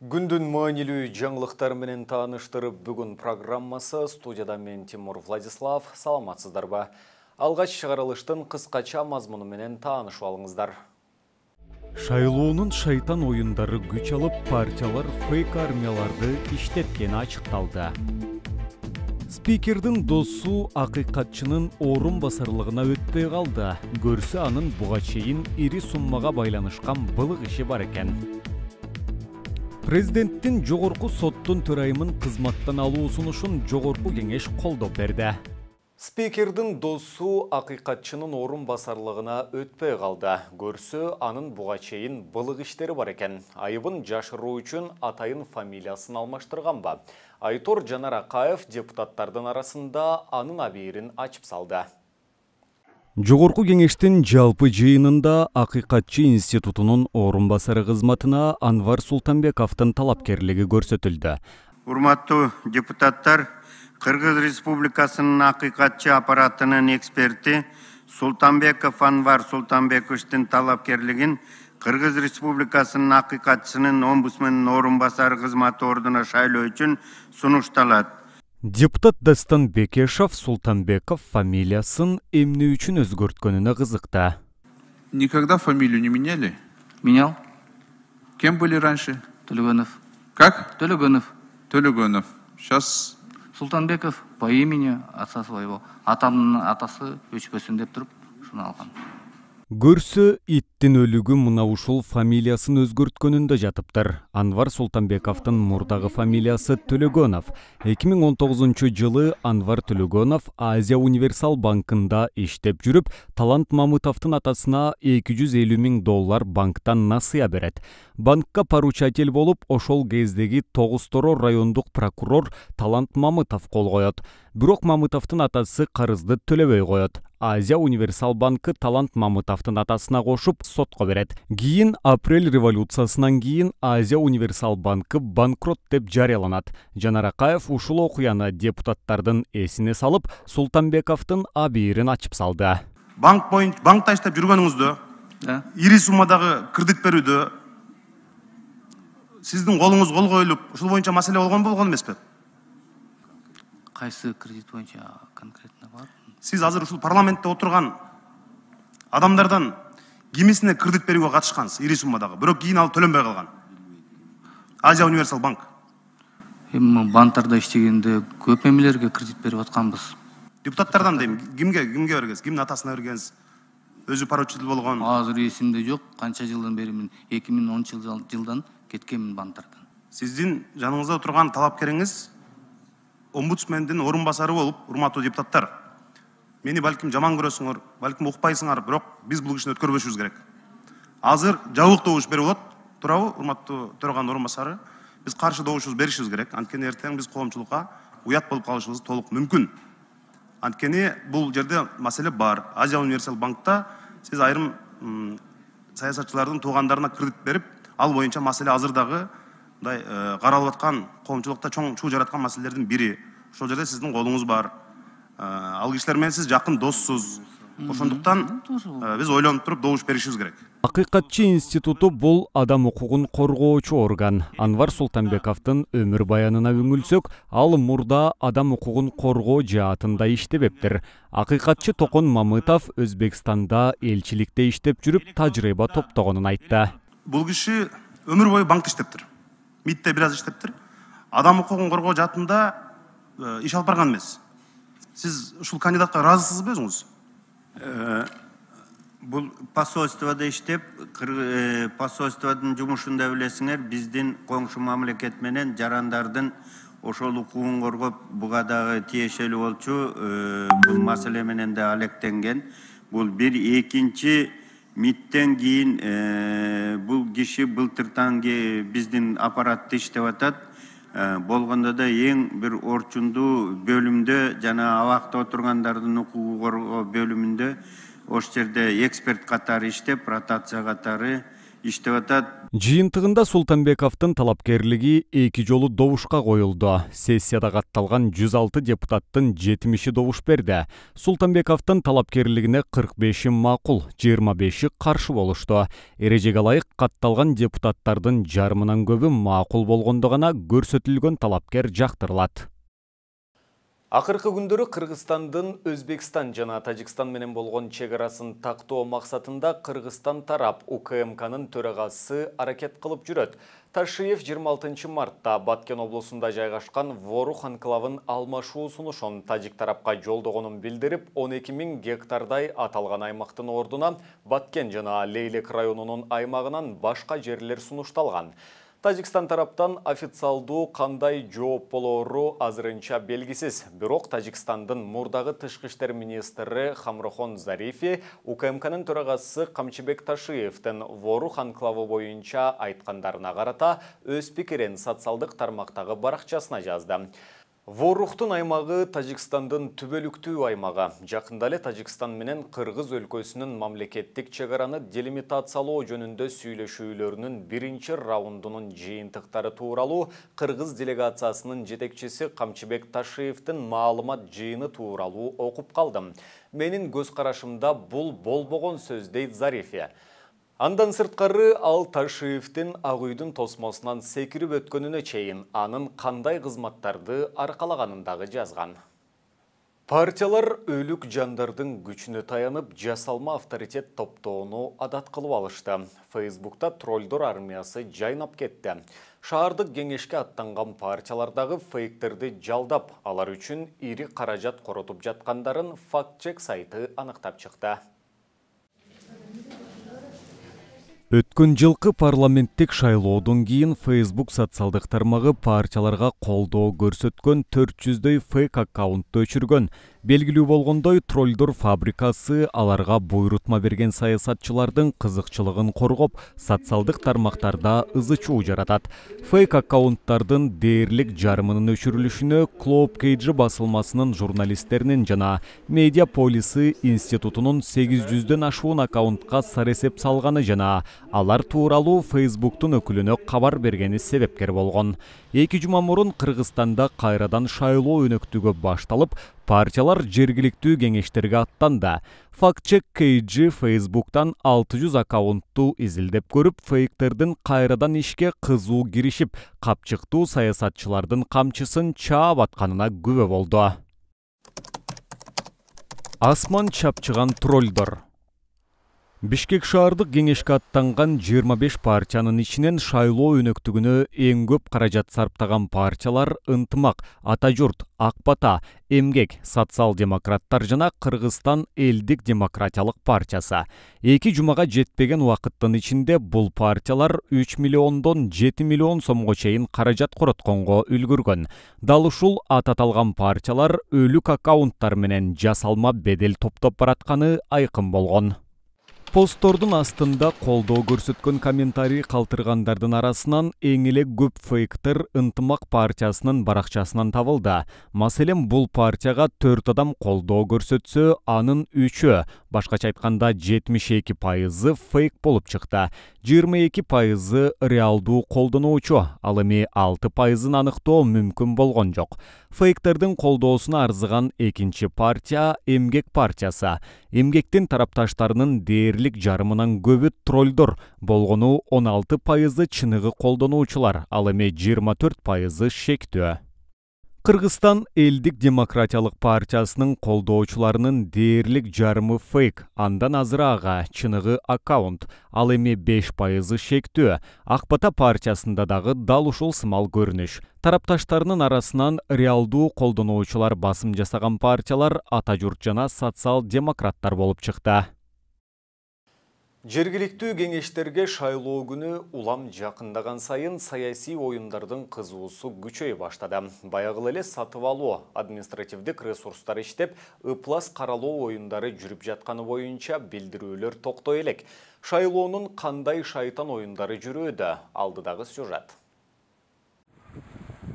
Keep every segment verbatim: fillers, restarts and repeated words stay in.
Күндүн маанилүү жаңылыктар менен тааныштырып бүгүн программасы студияда мен Тимур Владислав. Саламатсыздарбы? Алгач чыгарылыштын кыскача мазмуну менен таанышып алыңыздар. Шайлоонун шайтан оюндары күч алып, партиялар фейк армияларды иштеткени ачыкталды. Спикердин досу акыйкатчынын орун басарлыгына өтпөй калды. Көрсө анын буга чейин ири суммага байланышкан былык иши бар экен. Президенттин жогорку соттун төрайымын кызматтан алуу сунушун жогорку кеңеш колдоп берди. Спикердин досу акыйкатчынын орун басарлыгына өтпөй калды. Көрсө анын буга чейин былык иштери бар экен. Айыбын жашыруу үчүн атайын фамилиясын алмаштырганбы? Айтор Жанаракаев депутаттардын арасында анын абийирин ачып салды. Жогорку кеңештин жалпы жыйынында Акыйкатчы институтунун орун басары кызматына Анвар Султанбековдун талапкерлиги көрсөтүлдү. Урматтуу депутаттар, Кыргыз Республикасынын акыйкатчы аппаратынын эксперти Султанбеков Анвар Султанбековичтин талапкерлигин Кыргыз Республикасынын акыйкатчынын омбудсмендин орун басары кызматы ордуна шайлоо үчүн сунушталат. Депутат Дастан Бекешов Султанбеков фамилиясын эмне үчүн өзгөрткөнүнө кызыкты. Никогда фамилию не меняли? Менял. Кем были раньше? Төлөгөнов. Как? Төлөгөнов. Төлөгөнов. Сейчас Султанбеков по имени отца своего. Атамдын атасы өчпөсүн деп туруп, шуну алган. Көрсө иттин өлүгү мына ушул фамилиясын өзгөрткөнүндө жатыптыр. Анвар Султанбековдун мурдагы фамилиясы Төлөгөнов. эки миң он тогузунчу жылы Анвар Төлөгөнов Азия Универсал банкында иштеп жүрүп, Талант Мамытовдун атасына эки жүз элүү миң доллар банктан насыя берет. Банкка поручатель болуп, ошол кездеги Тогуз-Тороо райондук прокурор Талант Мамытов кол коет. Бирок Мамытовдун атасы карызды төлөбөй коет. Азия Универсал банкы Талант Мамытовдун атасына кошуп сотко берет. Кийин апрель революциясынан кийин Азия Универсал банкы банкрот деп жарыяланат. Жанаракаев ушул окуяны депутаттардын эсине салып, Султанбековдун абийирин ачып салды. Банк боюнча банкта иштеп жүргөнүңүздө, ири суммадагы кредит берүүдө сиздин колуңуз кол коюлуп, ушул боюнча маселе болгон болгон эмеспи? Кайсы кредит боюнча конкретно бар? Сиз азыр ушул парламентте отурган адамдардан кимисине кредит берүүгө катышкансыз, ири суммадагы, бирок кийин ал төлөнбөй калган. Азия Универсал банк. Эми банктарда иштегенде көп эмелерге кредит берип атканбыз. Депутаттардан дейм, кимге, кимге бергенсиз, кимдин атасына бергенсиз? Өзү поручитель болгон. Азыр эсимде жок, канча жылдан бери мен эки миң онунчу жылдан кеткенмин банктардан. Сиздин жаныңызда отурган талапкериңиз омбудсмендин орун басары болуп, урматтуу депутаттар. Мени балким жаман көрөсүңөр, балким укпайсыңар, бирок биз бул кишини өткөрбөшүбүз керек. Азыр жабык добуш берип болот, туурабы, урматтуу төраган орун басары? Биз каршы добушубуз беришибиз керек. Анткени эртең биз коомчулукка уят болуп калышыбыз толук мүмкүн. Анткени бул жерде маселе бар. Азия Универсал банкта сиз айрым саясатчылардын туугандарына кредит берип, ал боюнча маселе азырдагы мындай каралып аткан коомчулукта чоң чуу жараткан маселелердин бири. Ошол жерде сиздин колуңуз бар. Ал кишилер менен сиз жакын доссуз. Ошондуктан биз ойлонуп туруп добуш беришибиз керек. Акыйкатчы институту бул адам укугун коргоочу орган. Анвар Султанбековдун өмүр баянына үңүлсөк, ал мурда адам укугун коргоо жаатында иштебептир. Акыйкатчы Токон Мамытов Өзбекстанда элчиликте иштеп жүрүп, тажрыйба топтогонун айтты. Бул киши өмүр бою банкта иштептир. МИДте бир аз иштептир. Адам укугун коргоо жаатында иш алып барган эмес. Сиз ушул кандидатка ыраазысызбы өзүңүз? Бул посольствода иштеп, посольстводун жумушунда билесиңер, биздин коңшу мамлекет менен жарандардын ошол укугун коргоп, буга дагы тиешелүү болчу, бул маселе менен да алектенген. Бул бир экинчи МИДтен кийин бул киши былтыртан биздин аппаратта иштеп атат. Болгондо да эң бир орчундуу бөлүмдө, жана абакта отургандардын укугу коргоо бөлүмүндө ош жерде эксперт катары иштеп, ротация катары иштеп атат. Жыйынтыгында Султанбековдун талапкерлиги эки жолу добушка коюлду. Сессияда катталган жүз алты депутаттын жетимиши добуш берди. Султанбековдун талапкерлигине кырк беши макул, жыйырма беши каршы болушту. Эрежеге ылайык катталган депутаттардын жарымынан көбү макул болгондо гана көрсөтүлгөн талапкер жактырылат. Акыркы күндөрү Кыргызстандын Өзбекстан жана Тажикстан менен болгон чек арасын тактоо максатында Кыргызстан тарап У К М К'нын төрагасы аракет кылып жүрөт. Ташиев жыйырма алтынчы мартта Баткен облусунда жайгашкан Ворух анклавын алмашуу сунушун тажик тарапка жолдогонун билдирип, он эки миң гектардай аталган аймактын ордуна Баткен жана Лейлек районунун аймагынан башка жерлер сунушталган. Тажикстан тараптан официалдуу кандай жооп болоору азырынча белгисиз. Бирок Тажикстандын мурдагы тышкы иштер министри Хамрохон Зарифи У К М К'нын төрагасы Камчыбек Ташиевдин Ворух анклавы боюнча айткандарына карата өз пикирин социалдык тармактагы баракчасына жазды. Ворухтун аймагы Тажикстандын түбөлүктүү аймагы. Жакында эле Тажикстан менен Кыргыз өлкөсүнүн мамлекеттик чек араны делимитациялоо жөнүндө сүйлөшүүлөрүнүн биринчи раундунун жыйынтыктары тууралуу Кыргыз делегациясынын жетекчиси Камчыбек Ташиевдин маалымат жыйыны тууралуу окуп калдым. Менин көз карашымда бул болбогон сөз, дейт Зарифи. Андан сырткары ал Ташиевдин Ак үйдүн тосмосунан секирип өткөнүнө чейин анын кандай кызматтарды аркалаганын дагы жазган. Партиялар өлүк жандардын күчүнө таянып, жасалма авторитет топтоону адат кылып алышты. Фейсбукта троллдор армиясы жайнап кетти. Шаардык кеңешке аттанган партиялардагы фейктерди жалдап, алар үчүн ири каражат коротуп жаткандарын факт-чек сайты аныктап чыкты. Өткөн жылкы парламенттик шайлоодон кийин Facebook социалдык тармагы партияларга колдоо көрсөткөн төрт жүздөй фейк аккаунтты өчүргөн. Белгилүү болгондой, троллдор фабрикасы аларга буйрутма берген саясатчылардын кызыкчылыгын коргоп, социалдык тармактарда ызы-чуу жаратат. Фейк аккаунттардын дээрлик жарымынын өчүрүлүшүнө Клоуп Кейджи басылмасынын журналисттеринин жана Медиа Полисы институтунун сегиз жүздөн ашуун аккаунтка саресеп салганы жана алар тууралуу Фейсбуктун өкүлүнө кабар бергени себепкер болгон. Эки жума мурун Кыргызстанда кайрадан шайлоо өнөктүгү башталып, партиялар жергиликтүү кеңештерге аттанды. Факт-чек Кейджи Фейсбуктан алты жүз аккаунтту изилдеп көрүп, фейктердин кайрадан ишке кызуу киришип, капчыктуу саясатчылардын камчысын чаап атканына күбө болду. Асман чапчыган троллдор. Бишкек шаардык кеңешке аттанган жыйырма беш партиянын ичинен шайлоо өнөктүгүнө эң көп каражат сарптаган партиялар Ынтымак, Ата журт, Ак бата, Эмгек, Социал-демократтар жана Кыргызстан элдик демократиялык партиясы. Эки жумага жетпеген убакыттын ичинде бул партиялар үч миллиондон жети миллион сомго чейин каражат коротконго үлгүргөн. Дал ушул ат аталган партиялар өлүк аккаунттар менен жасалма бедел топтоп баратканы айкын болгон. Посттордун астында колдоо көрсөткөн комментарий калтыргандардын арасынан эң эле көп фейктер Ынтымак партиясынын баракчасынан табылды. Маселен, бул партияга төрт адам колдоо көрсөтсө, анын үчөө, башкача айтканда жетимиш эки пайызы фейк болуп чыкты. жыйырма эки пайызы реалдуу колдонуучу, ал эми алты пайызын аныктоо мүмкүн болгон жок. Фейктердин колдоосуна арзыган экинчи партия Эмгек партиясы. Эмгектин тарапташтарынын дээрлик жарымынан көбү троллдор, болгону он алты пайызы чыныгы колдонуучулар, ал эми жыйырма төрт пайызы шектүү. Кыргызстан элдик демократиялык партиясынын колдоочуларынын дээрлик жарымы фейк, андан азыраагы чыныгы аккаунт, ал эми беш пайызы шектүү. Ак бата партиясында дагы дал ушул сымал көрүнүш. Тарапташтарынын арасынан реалдуу колдонуучулар басым жасаган партиялар Ата журт жана Социал-демократтар болуп чыкты. Жергиликтүү кеңештерге шайлоо күнү улам жакындаган сайын саясий оюндардын кызуусу күчөй баштады. Баягы эле сатып алуу, административдик ресурстар иштеп, ыплас каралоо оюндары жүрүп жатканы боюнча билдирүүлөр токтой элек. Шайлоонун кандай шайтан оюндары жүрүүдө? Алдыдагы сюжет.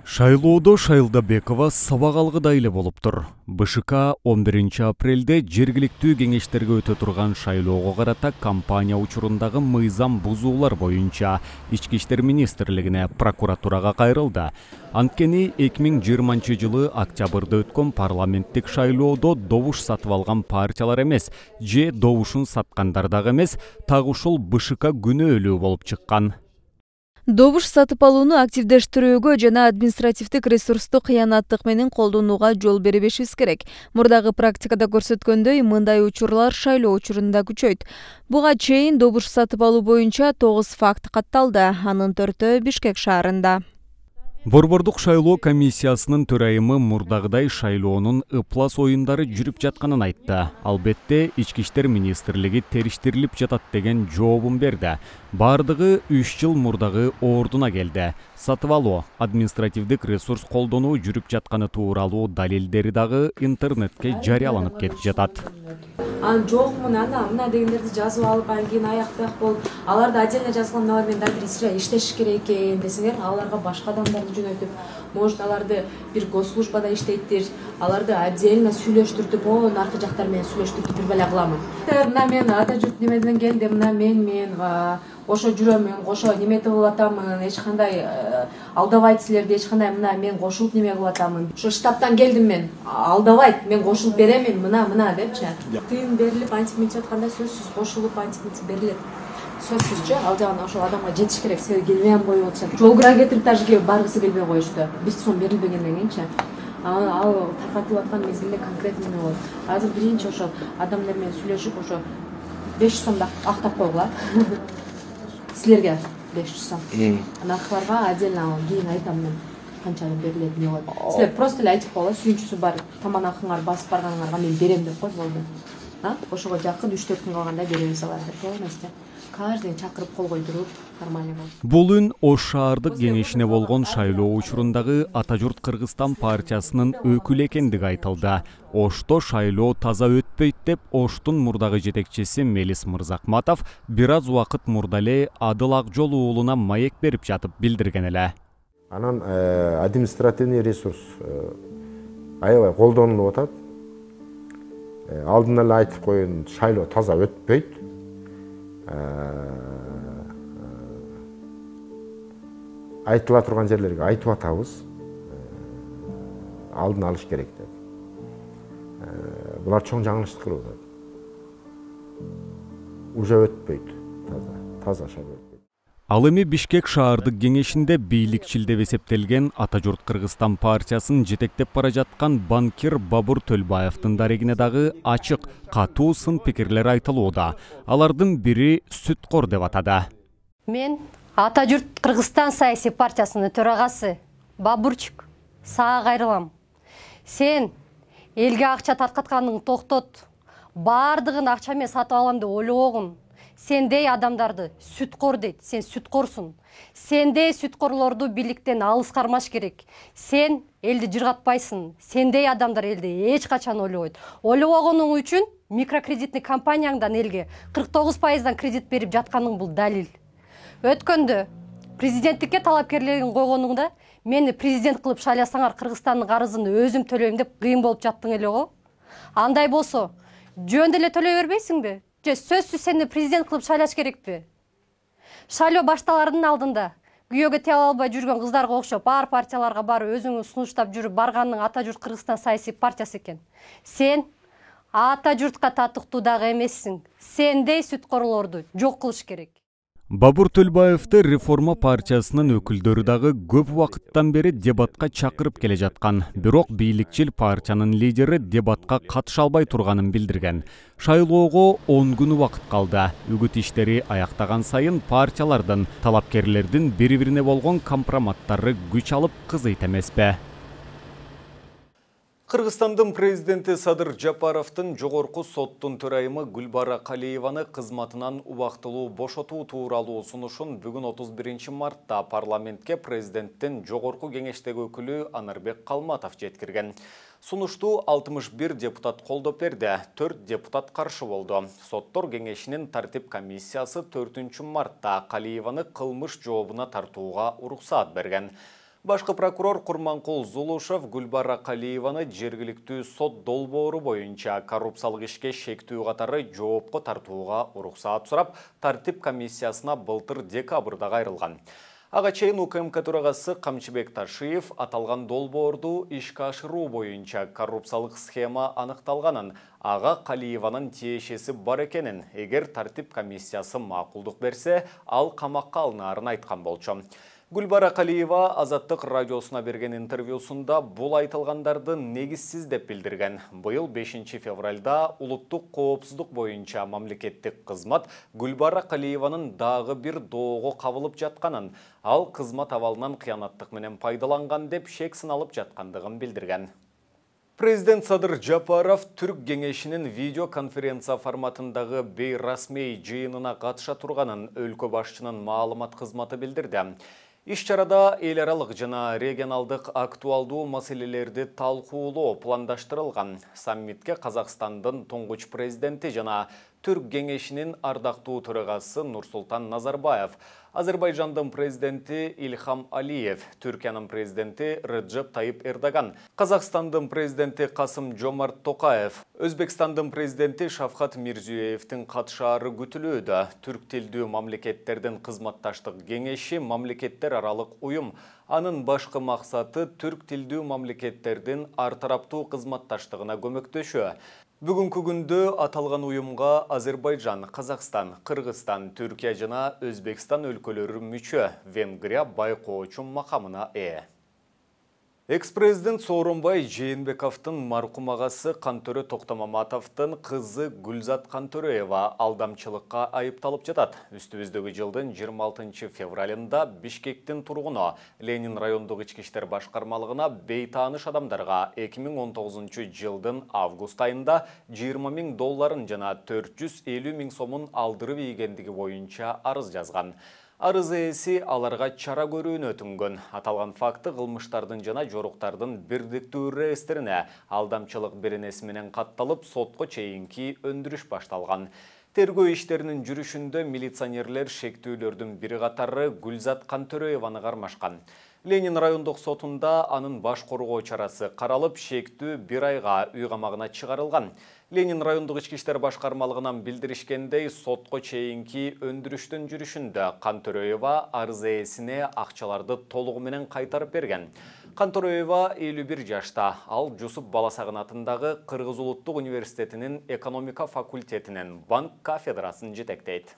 Шайлоодо Шайлдабекова сабак алгыдай эле болуп тур. БШК он биринчи апрелде жергиликтүү кеңештерге өтө турган шайлоого карата компания учурундагы мыйзам бузуулар боюнча Ички иштер министрлигине прокуратурага кайрылды. Анткени эки миң жыйырманчы жылы октябрда өткөн парламенттик шайлоодо добуш сатып алган партиялар эмес, же добушун саткандар дагы эмес, так ушул БШК күнөөлүү болуп чыккан. Добуш сатып алууну активдештирүүгө жана административдик ресурсту кыянаттык менен колдонууга жол бербешибиз керек. Мурдагы практикада көрсөткөндөй, мындай учурлар шайлоо учурунда күчөйт. Буга чейин добуш сатып алуу боюнча тогуз факт катталды, анын төртөө Бишкек шаарында. Борбордук шайлоо комиссиясынын төрайымы мурдагыдай шайлоонун ыплас оюндары жүрүп жатканын айтты. Албетте, Ички иштер министрлиги териштирилип жатат деген жообун берди. Бардыгы үч жыл мурдагы ордуна келди. Сатып алуу, административдик ресурс колдонуу жүрүп жатканы тууралуу далилдери дагы интернетке жарыяланып кетип жатат. Ан жок мына мына дегендерди жазып алып, анан кийин аяктак болуп, аларды отдельно жазган алар менен дагы иштеш керек экен десеңер, аларга башка адамдарды жөнөтүп, может аларды бир госслужбада иштейттир, аларды отдельно сүйлөштүртүп, о, наркы жактар менен сүйлөштүртүп бир беле кыламын. Мына мен ата журт немеден келдим, мына мен мен ошо жүрөмүн, ошо неметип атамын, эч кандай алдабайт силерди, эч кандай мына мен кошулуп неме кылып атамын. Ошо штабтан келдим мен, алдабайт, мен кошулуп беремин, мына мына депчи. Тыйын берилип, антип мынтип атканда сөзсүз кошулуп антип мынтип берилет. Сөзсүзчү, ал жагына ошол адамга жетиш керек, себеби келбей коюп атышат. Жол кыра кетирип даже баргысы келбей коюшту. Биз сом берилбегенден кийинчи. Ал таркатылып аткан мезгилде конкретно эмне болот. Азыр биринчи ошол адамдар менен сүйлөшүп, ошо беш жүз сомдо актап койгула. Силерге беш жүз сом. Наркыларга отдельно кийин айтам мен канча берилет эмне болот. Силер просто эле айтып койгула, сүйүнчүсү бар, таман акыңар басып барганыңарга мен берем деп кой, болду. А? Ошого жакын үч төрт күн калганда беребиз аларды. Полностью. Каждый чакырып кол койдуруп, нормально болот. Бул үн Ош шаардык кеңешине болгон шайлоо учурундагы Ата журт Кыргызстан партиясынын өкүлү экендиги айтылды. Ошто шайлоо таза өтпөйт деп Оштун мурдагы жетекчиси Мелис Мырзакматов бир аз убакыт мурда эле Адыл Акжол уулуна маек берип жатып билдирген эле. Анан административный ресурс аябай колдонулуп атат. Алдын эле айтып коеюн, шайлоо таза өтпөйт. Айтыла турган жерлерге айтып атабыз. Алдын алыш керек деп. Булар чоң жаңылыштык кылып атат. Уже өтпөйт. Таза, таза шайлоо өтпөйт. Ал эми Бишкек шаардык кеңешинде бийликчил деп эсептелген Ата журт Кыргызстан партиясын жетектеп бара жаткан банкир Бабур Төлбаевдин дарегине дагы ачык, катуу сын пикирлер айтылууда. Алардын бири Сүткор деп атады. Мен Ата журт Кыргызстан саясий партиясынын төрагасы Бабурчук сага кайрылам. Сен элге акча таркатканыңды токтот. Бардыгын акча менен сатып алам деп ойлогон. Сендей адамдарды сүткор дейт, сен сүткорсуң. Сендей сүткорлорду бийликтен алыс кармаш керек. Сен элди жыргатпайсың. Сендей адамдар элди эч качан ойлобойт. Ойлобогонуң үчүн микрокредитный компанияңдан элге кырк тогуз пайыздан кредит берип жатканың бул далил. Өткөндө президенттикке талапкерлерин койгонуңда мени президент кылып шайласаңар Кыргызстандын карызын өзүм төлөйм деп кыйын болуп жаттың эле го. Андай болсо, жөн деле төлөй бербейсиңби? Же сөзсүз сени президент кылып шайлаш керекпи? Шайлоо башталардын алдында күйөөгө тебе албай жүргөн кыздарга окшоп ар партияларга барып өзүңү сунуштап жүрүп барганның Ата журт Кыргызстан саясий партиясы экен. Сен Ата журтка татыктуу дагы эмессиң. Сендей сүткорлорду жок кылыш керек. Бабур Төлбаевди реформа партиясынын өкүлдөрү дагы көп убакыттан бери дебатка чакырып келе жаткан. Бирок бийликчил партиянын лидери дебатка катыша албай турганын билдирген. Шайлоого он күн убакыт калды. Үгүт иштери аяктаган сайын партиялардын, талапкерлердин бири-бирине болгон компроматтары күч алып кызыйт эмеспи? Кыргызстандын президенти Садыр Жапаровдун жогорку соттун төрайымы Гүлбара Калиеваны кызматынан убактылуу бошотуу тууралуу сунушун бүгүн отуз биринчи мартта парламентке президенттин жогорку кеңештеги өкүлү Анарбек Калматов жеткирген. Сунушту алтымыш бир депутат колдоп берди, төрт депутат каршы болду. Соттор кеңешинин тартип комиссиясы төртүнчү мартта Калиеваны кылмыш жообуна тартууга уруксаат берген. Башкы прокурор Курманкул Зулушев Гүлбара Калиеваны жергиликтүү сот долбоору боюнча коррупциялык ишке шектүү катары жоопко тартууга уруксаат сурап, тартип комиссиясына былтыр декабрда кайрылган. Ага чейин УКМК төрагасы Камчыбек Ташиев аталган долбоорду ишке ашыруу боюнча коррупциялык схема аныкталганын, ага Калиеванын тиешеси бар экенин, эгер тартип комиссиясы макулдук берсе, ал камакка алынаарын айткан болчу. Гүлбара Калиева Азаттык радиосуна берген интервьюсунда бул айтылгандарды негизсиз деп билдирген. Быйыл бешинчи февралда улуттук коопсуздук боюнча мамлекеттик кызмат Гүлбара Калиеванын дагы бир доого кабылып жатканын, ал кызмат абалынан кыянаттык менен пайдаланган деп шек сыналып жаткандыгын билдирген. Президент Садыр Жапаров Түрк кеңешинин видеоконференция форматындагы бейрасмий жыйынына катыша турганын өлкө башчынын маалымат кызматы билдирди. Иш-чарада эл аралык жана регионалдык актуалдуу маселелерди талкуулоо пландаштырылган. Саммитке Казакстандын туңгуч президенти жана Түрк кеңешинин ардактуу төрагасы Нурсултан Назарбаев, Азербайжандын президенти Ильхам Алиев, Түркиянын президенти Реджеп Тайып Эрдоган, Казакстандын президенти Касым Жомарт Токаев, Өзбекстандын президенти Шавкат Мирзиёевдин катышаары күтүлүүдө. Түрк тилдүү мамлекеттердин кызматташтык кеңеши мамлекеттер аралык уюм. Анын башкы максаты түрк тилдүү мамлекеттердин ар тараптуу кызматташтыгына көмөктөшүү. Бүгүнкү күндө аталган уюмга Азербайжан, Казакстан, Кыргызстан, Түркия жана Өзбекстан өлкөлөрү мүчө. Венгрия байкоочу макамына ээ. Экс-президент Сооронбай Жээнбековдун маркум агасы Кантөрө Токтомаматовдун кызы Гүлзат Кантөрөева алдамчылыкка айыпталып жатат. Үстүбүздөгү жылдын жыйырма алтынчы февралында Бишкектин тургуну Ленин райондук ички иштер башкармалыгына бейтааныш адамдарга эки миң он тогузунчу жылдын август айында жыйырма миң долларын жана төрт жүз элүү миң сомун алдырып ийгендиги боюнча арыз жазган. Арыз ээси аларга чара көрүүнү өтүнгөн. Аталган факты кылмыштардын жана жоруктардын бирдиктүү реестрине алдамчылык беренеси менен катталып, сотко чейинки өндүрүш башталган. Тергөө иштеринин жүрүшүндө милиционерлер шектүүлөрдүн бири катары Гүлзат Кантөрөеваны кармашкан. Ленин райондук сотунда анын баш коргоо чарасы каралып, шектүү бир айга үй камагына чыгарылган. Ленин райондук ички иштер башкармалыгынан билдиришкендей, сотко чейинки өндүрүштүн жүрүшүндө Кантөрөева арыз ээсине акчаларды толугу менен кайтарып берген. Кантөрөева элүү бир жашта, ал Жусуп Баласагын атындагы Кыргыз улуттук университетинин экономика факультетинин банк кафедрасын жетектейт.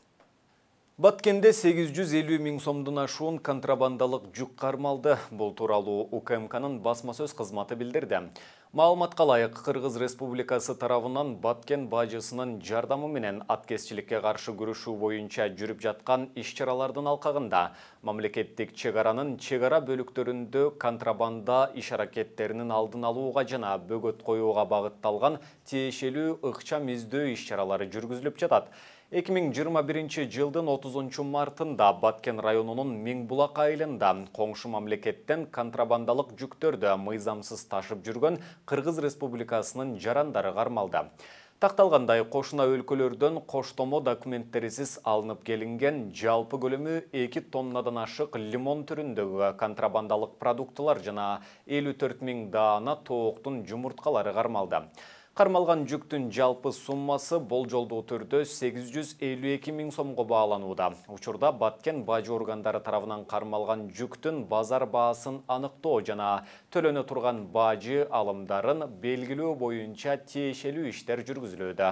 Баткенде сегиз жүз элүү миң сомдун ашуун контрабандалык жүк кармалды. Бул тууралуу УКМКнын басма сөз кызматы билдирди. Маалыматка ылайык, Кыргыз Республикасы тарабынан Баткен бажысынын жардамы менен аткезчиликке каршы күрөшүү боюнча жүрүп жаткан иш-чаралардын алкагында мамлекеттик чек аранын чек ара бөлүктөрүндө контрабанда иш-аракеттеринин алдын алууга жана бөгөт коюуга багытталган тиешелүү ыкчам издөө иш-чаралары жүргүзүлүп жатат. эки миң жыйырма биринчи жылдын отузунчу мартында Баткен районунун Миңбулак айылында коңшу мамлекеттен контрабандалык жүктөрдү мыйзамсыз ташып жүргөн Кыргыз Республикасынын жарандары кармалды. Такталгандай, кошуна өлкөлөрдөн коштомо документтерисиз алынып келинген жалпы көлөмү эки тоннадан ашык лимон түрүндөгү контрабандалык продуктылар жана элүү төрт миң даана тооктун жумурткалары кармалды. Кармалган жүктүн жалпы суммасы болжолдуу түрдө сегиз жүз элүү эки миң сомго бааланууда. Учурда Баткен бажы органдары тарабынан кармалган жүктүн базар баасын аныктоо жана төлөнө турган бажы алымдарын белгилөө боюнча тиешелүү иштер жүргүзүлүүдө.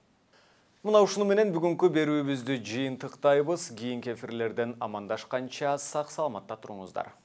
Мына ушуну менен бүгүнкү берүүбүздү жыйынтыктайбыз. Кийинки эфирлерден амандашканча сак саламатта туруңуздар.